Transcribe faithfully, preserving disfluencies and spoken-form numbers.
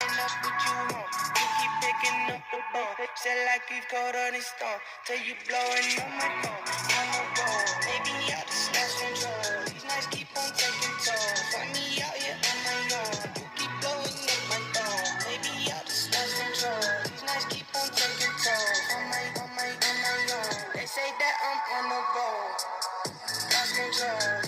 Up what you want, you keep picking up the ball. Said like we've caught on this storm, till you blowing up my phone. On the road, maybe I just lost control. These nights keep on taking toll. Find me out here on my own. You keep blowing up my phone. Maybe I just lost control. These nights keep on taking toll. On my, on my, on my own. They say that I'm on the road, lost control.